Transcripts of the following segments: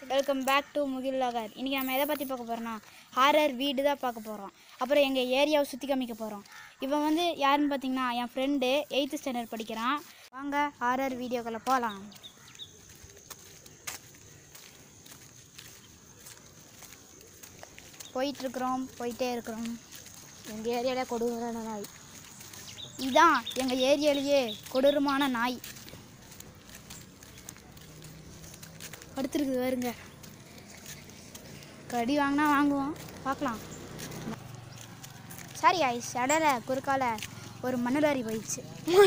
Welcome back to Mukil logger. இன்றைக்கி நம்ம எதை பற்றி பார்க்க போகிறோன்னா ஹாரர் வீடு தான் பார்க்க போகிறோம். அப்புறம் எங்கள் ஏரியாவை சுற்றி காமிக்க போகிறோம். இவன் வந்து யாருன்னு பார்த்தீங்கன்னா என் ஃப்ரெண்டு 8th ஸ்டாண்டர்ட் படிக்கிறான். வாங்க ஹாரர் வீடியோக்களை போகலாம். போயிட்டே இருக்கிறோம். எங்கள் ஏரியாவில் கொடூரமான நாய் இதுதான் எங்கள் ஏரியாலேயே கொடூரமான நாய் படுத்துருக்குது. வருங்க, கடி வாங்கினா வாங்குவோம், பார்க்கலாம். சாரி ஐஸ், இடையில குறுக்கால ஒரு மணலாரி போயிடுச்சு.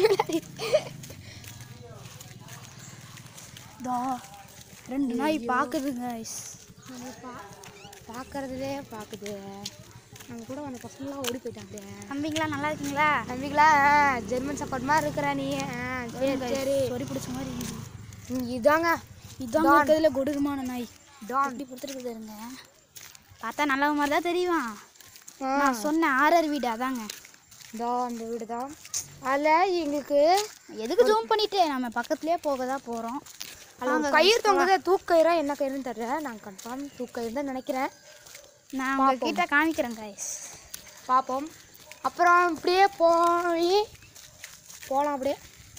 தோ 2 நாய் பார்க்குதுங்க ஐஸ். பார்க்குறதுலே பார்க்குது. நாங்கள் கூட அந்த பசங்களாம் ஓடி போயிட்டாங்க. தம்பிங்களா நல்லா இருக்கீங்களா? தம்பிங்களா ஜெர்மன் சப்பாட் மாதிரி இருக்கிற நீ. சரி சொறி பிடிச்ச மாதிரி இதாங்க இருக்கிறதுல கொடூரமான நாய் டான் இப்படி கொடுத்துருக்குதுங்க. பார்த்தா நல்ல மாதிரி தான் தெரியும். நான் சொன்னேன் ஹாரர் வீடு அதாங்க. அந்த வீடு தான். அதில் எங்களுக்கு எதுக்கு ஜூம் பண்ணிட்டு நம்ம பக்கத்துலேயே போக தான் போகிறோம். கயிறு தொங்குது. தூக்கயிறா என்ன கயிறுன்னு தெரியல. நான் கன்ஃபார்ம் தூக்கயிறு தான் நினைக்கிறேன். நான் உங்ககிட்ட காமிக்கிறேன் கைஸ், பார்ப்போம். அப்புறம் இப்படியே போகலாம். அப்படியே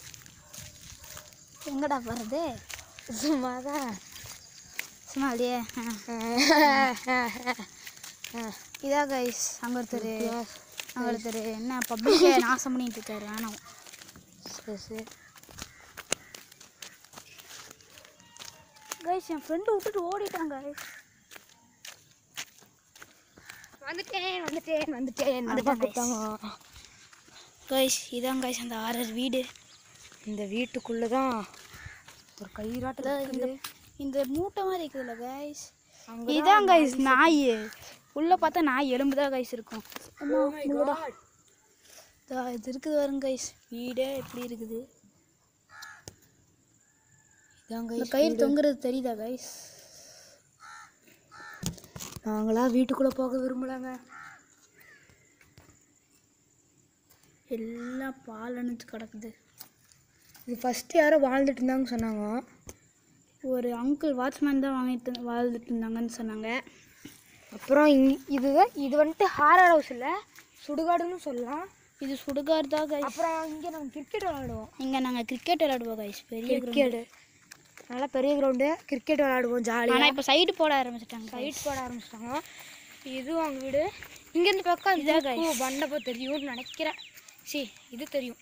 எங்கடா போகிறது? சும்மா தான் சும்மா அப்படியே. இதான் கைஸ், அங்கே ஒருத்தர் என்ன பப்ளிக்கே நாசம் பண்ணிட்டு இருக்காரு. வேணாம். சரி கைஸ், என் ஃப்ரெண்டு விட்டுட்டு ஓடிட்டாங்க கைஸ். வந்துட்டேன் கைஸ், இதான் கைஸ் அந்த ஹாரர் வீடு. இந்த வீட்டுக்குள்ளே தான் ஒரு கயிறாட்டு இந்த மூட்டை மாதிரி இருக்குதுல்ல கைஸ், இதான் கைஸ் நாய். உள்ளே பார்த்தா நாய் எலும்பு தான் கைஸ் இருக்கும். இது இருக்குது வருங்க கைஸ். வீடே எப்படி இருக்குது. இதாங்க கயிறு தொங்குறது தெரியுதா கைஸ்? நாங்களா வீட்டுக்குள்ளே போக விரும்பலாங்க. எல்லாம் பால் அணைச்சு கிடக்குது. இது ஃபஸ்ட்டு யாரோ வாழ்ந்துட்டு இருந்தாங்கன்னு சொன்னாங்க. ஒரு அங்கிள் வாட்ச்மேன் தான் வாழ்ந்துட்டு இருந்தாங்கன்னு சொன்னாங்க. அப்புறம் இது வந்துட்டு ஹாரர் ஹவுஸ் இல்லை, சுடுகாடுன்னு சொல்லலாம். இது சுடுகாடு தான் கைஸ். அப்புறம் இங்கே நாங்கள் கிரிக்கெட் விளாடுவோம். இங்கே நாங்கள் கிரிக்கெட் விளாடுவோம் கைஸ். பெரிய கிரிக்கெட்டு, நல்லா பெரிய கிரவுண்டு. கிரிக்கெட் விளாடுவோம் ஜாலியாக. ஆனால் இப்போ சைடு போட ஆரம்பிச்சிட்டாங்க. இதுவும் அவங்க வீடு. இங்கேருந்து பக்கம் இதாக பண்டப்போ தெரியும்னு நினைக்கிறேன். இது தெரியும்.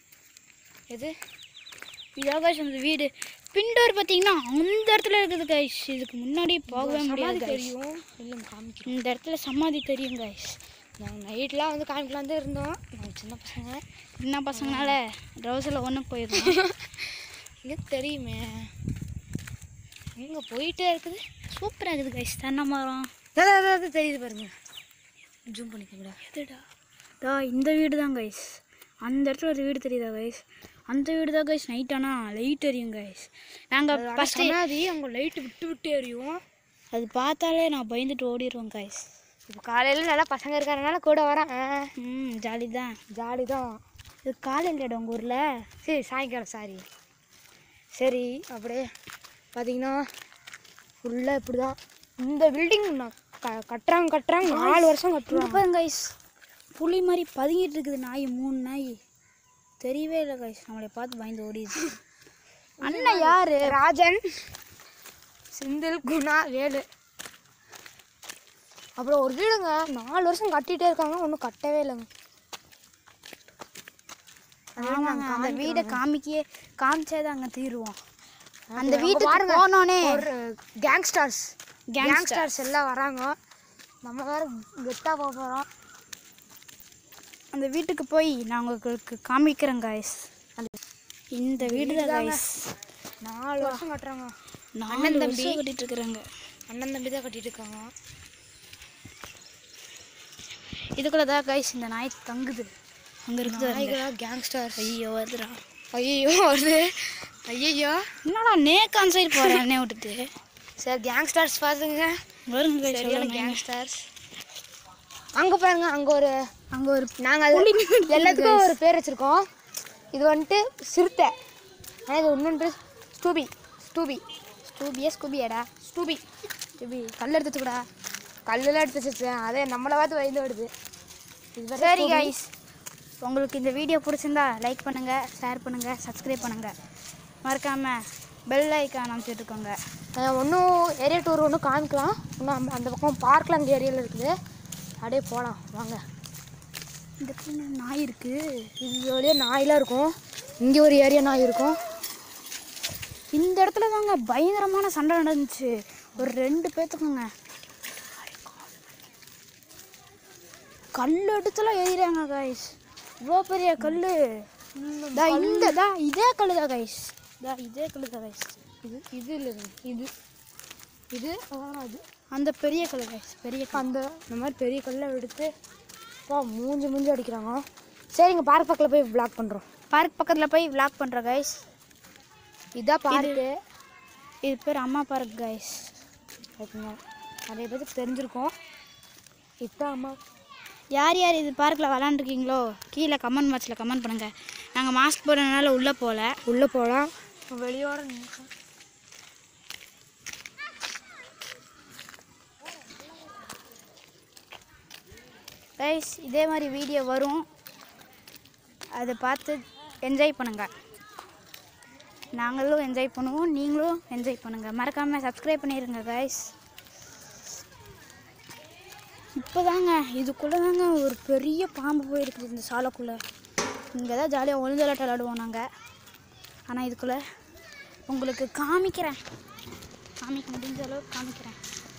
இதாக கைஸ் அந்த வீடு. பின்டோர் பார்த்தீங்கன்னா அந்த இடத்துல இருக்குது கைஸ். இதுக்கு முன்னாடி போகவே முடியாது. தெரியும் இல்லை காமிக்கிறோம். இந்த இடத்துல சமாதி தெரியும் கைஸ். நாங்கள் நைட்லாம் வந்து காமிக்கலாம் தான் இருந்தோம். நாங்கள் சின்ன பசங்கனால ட்ரௌசரில் ஒன்று போயிருக்கோம். இங்கே தெரியுமே, இங்கே போயிட்டே இருக்குது. சூப்பராக இருக்குது கைஸ். தென்னை மரம் அதாவது தெரியுது பாருங்க. ஜூம் பண்ணிக்கோங்களா? எதுடா இந்த வீடு தான் கைஸ். அந்த இடத்துல ஒரு வீடு தெரியுதா கைஸ்? அந்த வீடு தான் கைஸ். நைட் ஆனால் லைட் எரியும் கைஸ். நாங்கள் ஃபஸ்ட்டு அவங்க லைட்டு விட்டு எரியும். அது பார்த்தாலே நான் பயந்துட்டு ஓடிடுவோம் கைஸ். இப்போ காலையில் நல்லா பசங்க இருக்கிறதுனால கூட வரேன். ஜாலி தான். இது காலையில் இடம் உங்கள் ஊரில். சரி சாயங்காலம். சரி அப்படியே பார்த்தீங்கன்னா ஃபுல்லாக இப்படி தான் இந்த பில்டிங் நான் கட்டுறாங்க 4 வருஷம் கட்டுறாங்க கைஸ். புலி மாதிரி பதுங்கிட்டு இருக்குது நாய். 3 நாய் தெரியவே இல்லை கைஸ். நம்மளை பார்த்து பயந்து ஓடிடுச்சு. அண்ணன் யார்? ராஜன், செந்தில், குணா, வேலு. அப்புறம் ஒரு வீடுங்க 4 வருஷம் கட்டிகிட்டே இருக்காங்க, ஒன்றும் கட்டவே இல்லைங்க. ஆமாங்க, அந்த வீடை காமிச்சே அங்கே தீருவோம். அந்த வீட்டுக்கு போனோன்னே ஒரு கேங்ஸ்டர்ஸ் எல்லாம் வராங்க. நம்ம வேறு கெத்தாக போக போகிறோம். அந்த வீட்டுக்கு போய் நான் உங்களுக்கு காமிக்கிறேன் கைஸ். இந்த வீடு தான் கைஸ். 4 வருஷம் கட்டுறாங்க. அண்ணன் தம்பி கட்டிட்டு இருக்கிறாங்க. அண்ணன் தம்பி தான் கட்டிட்டு இருக்காங்க. இதுக்குள்ள தான் கைஸ் இந்த நாய் தங்குது. அங்கே இருக்குது கேங்ஸ்டர்ஸ். ஐயோ வருதுடா. ஐயோ என்னடா நேக்கான் சைடு போகிறேன் என்னை விட்டுட்டு. சரி கேங்ஸ்டர்ஸ் பார்த்துங்க. வருங்க கேங்ஸ்டர்ஸ். அங்கே பாருங்க, அங்கே ஒரு நாங்கள் எல்லாத்துக்கும் ஒரு பேர் வச்சுருக்கோம். இது வந்துட்டு சிறுத்தை. ஆனால் இது இன்னொன்று ஸ்டூபியாடா. டூபி எப்படி கல் எடுத்துக்கூடா. கல்லெல்லாம் எடுத்து வச்சிருச்சேன், அதே நம்மளை பார்த்து வயது விடுது. சரி கைஸ், உங்களுக்கு இந்த வீடியோ பிடிச்சிருந்தா லைக் பண்ணுங்கள், ஷேர் பண்ணுங்கள், சப்ஸ்கிரைப் பண்ணுங்கள். மறக்காமல் பெல் ஐக்கான் அமைச்சிட்ருக்கோங்க. ஒன்றும் ஏரியா டூர் ஒன்றும் காமிக்கலாம். இன்னும் அந்த பக்கம் பார்க்கில் அந்த ஏரியாவில் இருக்குது. அப்படியே போகலாம் வாங்க. இந்த இடத்துல நாய் இருக்குது. இது வழியாக நாயெலாம் இருக்கும். இங்கே ஒரு ஏரியா நாய் இருக்கும். இந்த இடத்துல தாங்க பயங்கரமான சண்டை நடந்துச்சு ஒரு 2 பேர்த்துக்குங்க. கல் எடுத்துலாம் எறிகிறாங்க கைஸ். இவ்வளோ பெரிய கல். இதே கல் தான் கைஸ். இதே கல் தான் கைஸ். இது இல்லை, இது அதான் அது. அந்த பெரிய கல் கைஸ், பெரிய கல். இந்த மாதிரி பெரிய கல்லை எடுத்து மூஞ்சி அடிக்கிறாங்க. சரிங்க, பார்க் பக்கத்தில் போய் விளாக் பண்ணுறோம். பார்க் பக்கத்தில் போய் விளாக் பண்ணுறோம் கைஸ். இதான் பார்க்கு. இது பேர் அம்மா பார்க் கைஸ். ஓகேங்க, நிறைய பேருக்கு தெரிஞ்சிருக்கோம். இதுதான் அம்மா. யார் யார் இது பார்க்கில் விளாண்டுருக்கீங்களோ கீழே கமெண்ட் பாக்ஸில் கமெண்ட் பண்ணுங்கள். நாங்கள் மாஸ்க் போடுறதுனால உள்ளே போகலாம். வெளியோட நிற்கும். கைஸ், இதே மாதிரி வீடியோ வரும், அதை பார்த்து என்ஜாய் பண்ணுங்கள். நாங்களும் என்ஜாய் பண்ணுவோம், நீங்களும் என்ஜாய் பண்ணுங்கள். மறக்காமல் சப்ஸ்கிரைப் பண்ணிடுங்க கைஸ். இப்போ தாங்க இதுக்குள்ளே தாங்க ஒரு பெரிய பாம்பு போயிருக்குது இந்த சாலைக்குள்ளே. இங்கே தான் ஜாலியாக ஒளிஞ்சலாட்டம் விளாடுவோம் நாங்கள். ஆனால் இதுக்குள்ளே உங்களுக்கு காமிக்க முடிஞ்ச அளவுக்கு காமிக்கிறேன்.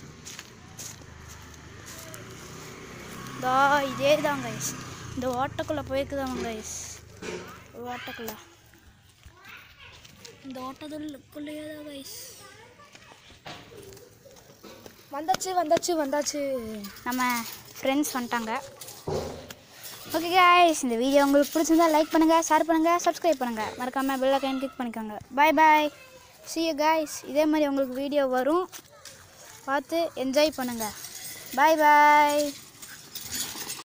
இதே தான் கைஸ். இந்த ஓட்டக்குள்ளே போயிருக்குதாங்க கைஸ். ஓட்டக்குள்ளே இந்த ஓட்டத்துக்குள்ளேயே தான் கைஸ். வந்தாச்சு. நம்ம ஃப்ரெண்ட்ஸ் வந்துட்டாங்க. ஓகே கைஸ், இந்த வீடியோ உங்களுக்கு பிடிச்சிருந்தா லைக் பண்ணுங்கள், ஷேர் பண்ணுங்கள், சப்ஸ்கிரைப் பண்ணுங்கள். மறக்காமல் பெல் ஐகான் கிளிக் பண்ணிக்கோங்க. பாய். see you guys. இதே மாதிரி உங்களுக்கு வீடியோ வரும், பார்த்து என்ஜாய் பண்ணுங்கள். பாய்.